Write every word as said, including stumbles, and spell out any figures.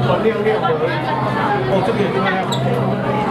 团亮亮的而已。哦，这个也漂亮。